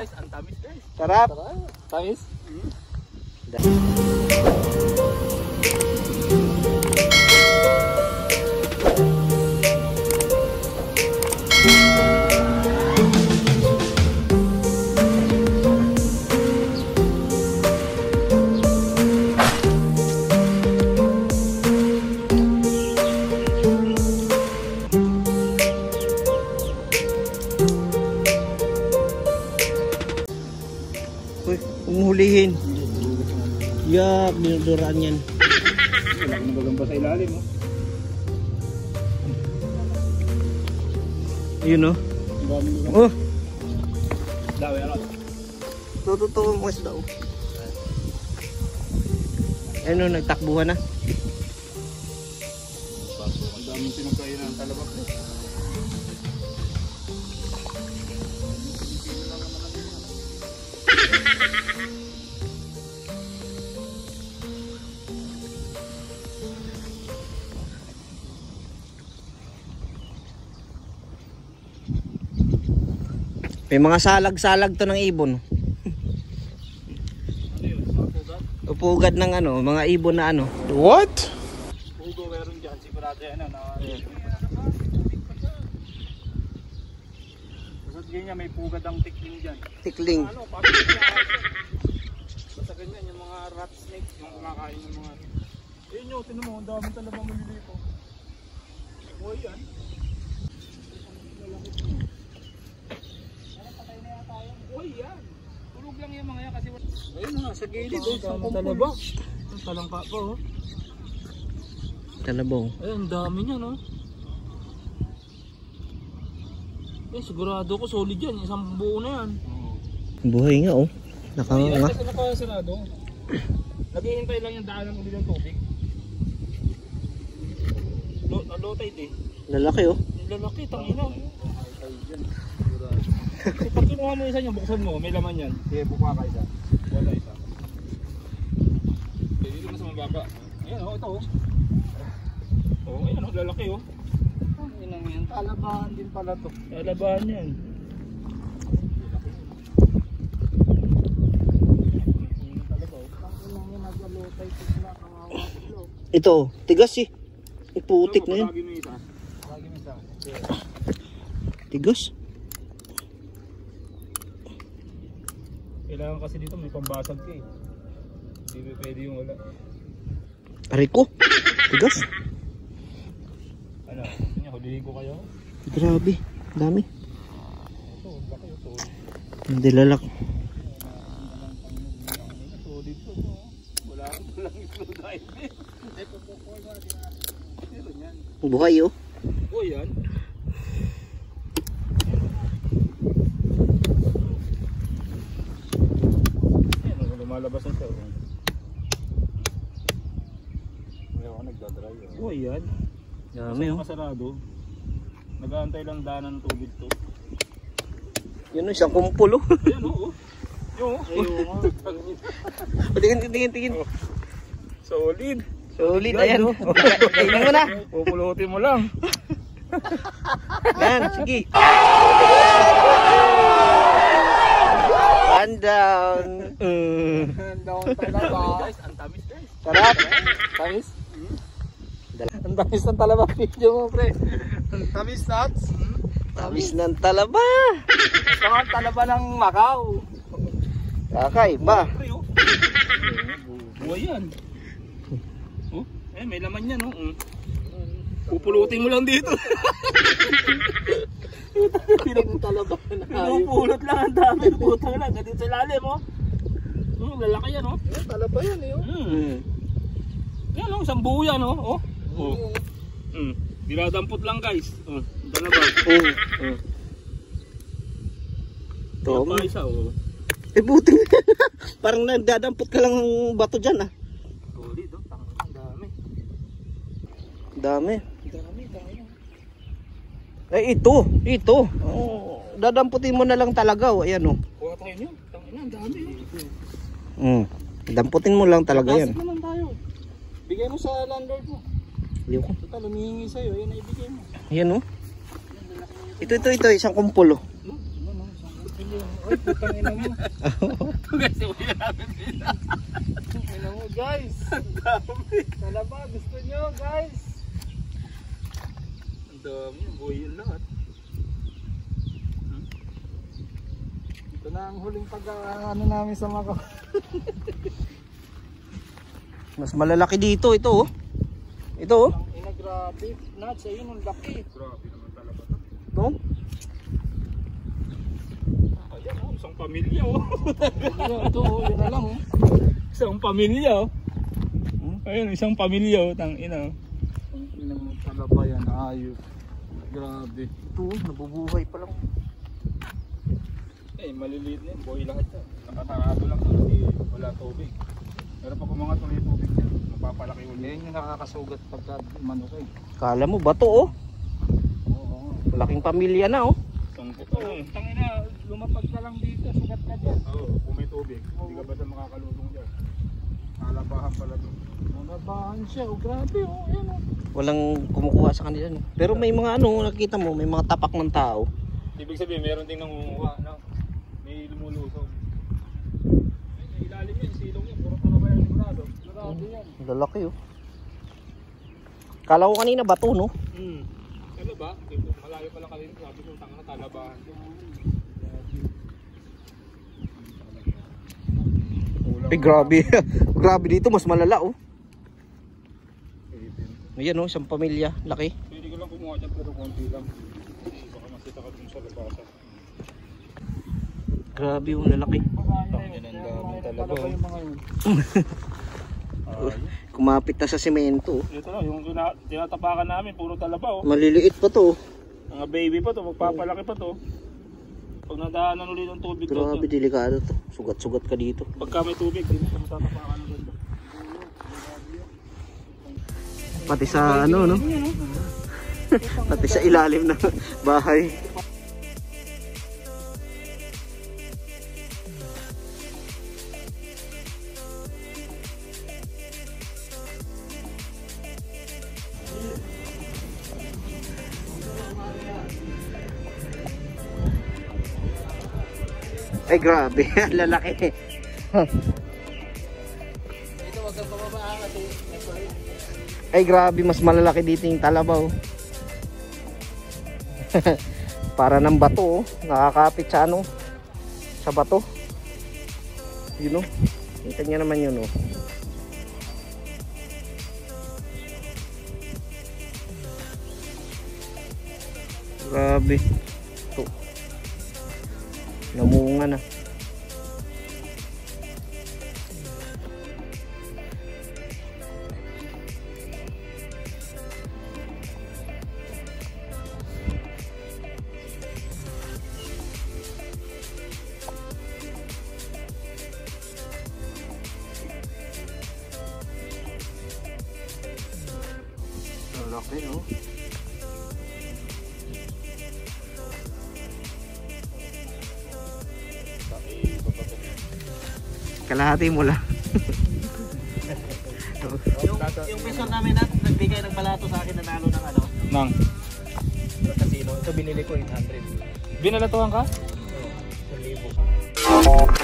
guys, ang tamis guys. Sarap. Tamis. Umuhulihin. Ya, binuduraan yan. Wala akong nagagamba sa ilalim mo. Yun o. Oh. Dawi, ano? Tututuwa mo isda o. Ano, nagtakbuhan na. Ang daming pinagkainan ng talabak. May mga salag-salag to ng ibon. Upugad ng ano, mga ibon na ano. What? Pugo meron dyan, sigurado yan. Basta ganyan, may pugad ang tikling dyan. Tikling. Ano, basta ganyan, yung mga rat snake, yung kumakain ng mga... Ayun nyo, tinan mo, ang dami talaga malilipo. Buhay yan. Buhay yan. Tulog lang yung mga yan kasi... Ayun na, sa gilid, sa talaba. Ang talangka pa, oh. Talabong. Ayun, ang dami niya, no? Eh, sigurado ko solid yan, isang buo na yan. Buhay nga oh. Nakanganga. Kasi nakasarado. Naghihintay lang yung daanan ulit ng tubig. Low tide eh. Lalaki oh. Lalaki, tangina. So, pag kinuha mo isa niya, buksan mo, may laman yan. Sige, buka ka isa. Wala isa. Dito na sa mababa. Ayan oh, ito oh. Oh, ayan oh, lalaki oh. Ayan yan, talabahan din pala to. Talabahan yan. Ito, tigas eh. Iputik na yan. Lagi mo isa. Tigas. Kailangan kasi dito may pambasag ka eh. Hindi pwede yung wala. Aray ko. Tigas. Ano? Hulihin ko kayo? Grabe. Dami. Ito, laki ito. Hindi lalak. Dito, wala lang slow dive eh. Buhay oh. Oh yan. Ayan, lumalabas ang sayo. May ako nagdadry. Oh yan. Dami oh. Kasarado. Nag-aantay lang daanan ng tubig to. Yun oh, isang kumpul oh. Ayan oh. Yung Tingin. Solid. Solid, ayan oh. Kainin mo na. Pupulutin mo lang. Yan, sige. And down. Down talaba. Guys, ang tamis guys. Sarap. Tamis. Ang tamis ng talaba video mo, pre. Ang tamis nuts. Tamis ng talaba. Ito ang talaba ng Macau. Kakaiba. Buhay yan. Oh, eh may laman yan oh. Pupulutin mo lang dito. Pinang talaba na. Pinupulot lang ang dami. Putang lang. Ganito sa lalim oh. Lalaki yan oh. Talaba yan eh. Yan oh, isang buo yan oh. Dinadampot lang guys. Talaba. Tama. Isa oh. Eh buting. Parang nagdadampot ka lang ng bato dyan ah. Solid oh. Ang dami. Dami. Dami. Eh ito. Oh, dadamputin mo na lang talaga oh. Ayan oh. Kuha tayo niyo. Tangina, ang dami oh. Damputin mo lang talaga yan. Plastic naman tayo. Bigay mo sa landlord mo. Ayoko. Total, humihingi sa'yo. Yan na ibigay mo. Ayan oh. Ito. Isang kumpul oh. Uy, putang ina mo. Guys, uwi na namin dito. Ina mo guys. Ang dami. Talaba, gusto nyo guys. Ang dami, buhay yun lahat. Ito na ang huling ano namin sa Macau. Mas malalaki dito, ito oh. Ito oh. Ang ina, grabe. Nuts, ayun ang laki. Grabe naman talaga to. Ito. Ayan oh, isang pamilya oh. Ito, yun na lang oh. Isang pamilya oh. Ayun, isang pamilya oh, tangina oh. Ang ina mo talaba yan, ayos. Grabe. Ito, nabubuhay pa lang. Eh, maliliit na yun, buhay lahat yan. Nakatarado lang kasi wala tubig. Pero pag umangat ulit yung tubig niya, mapapalaki ulit. Yan yung nakakasugat pagka manok eh. Kala mo, bato oh. Oo. Malaking pamilya na oh. Isang buto Oh, eh. tangina, lumapag ka lang dito, sugat ka dyan. Oo, kung may tubig, hindi ka basta makakalulong dyan. Kalabahan pala to. Nalabahan siya, oh grabe oh, yan oh. Walang kumukuha sa kanila. No? Pero may mga ano, nakikita mo, may mga tapak ng tao. Ibig sabihin, meron ding nangunguha, no? May lumulusog. May ilalim yun, silong yun, puro ano ba yan sigurado? Grabe yan. Lalaki oh. Kala ko kanina bato no? Ano ba? Dito, malayo pala kanina, sabi ko, tanga na talabahan. Eh grabe. Grabe dito, mas malala oh. Ayan oh, isang pamilya, laki. Pwede ko lang kumuha dyan, pero konti lang. Baka masita ka dun sa labasan. Grabe yung lalaki. Tangin ang dami talaga. Yung mga yun. Kumapit na sa semento. Ito lang, yung tinatapakan namin, puro talaba oh. Maliliit pa to. Mga baby pa to, magpapalaki pa to. Pag nadaanan ulit ng tubig to. Grabe, delikado to. Sugat-sugat ka dito. Pagka may tubig, hindi mo matatapakan ng ganda. Pati sa ano no? Pati sa ilalim ng bahay. Ay grabe, lalaki. Ito, wag kang pababaan kasi. Ay grabe, mas malalaki dito yung talabaw. Para ng bato oh. Nakakapit sa ano, sa bato. Yun oh. Kita niya naman yun oh. Grabe. Ito. Namunga na. Laki oh. Kalahati mo lang. Yung peso namin na nagbigay ng balato sa akin, nanalo ng ano? Nang? Casino. Ito binili ko 800. Binalatuhan ka? Oo, 1,000.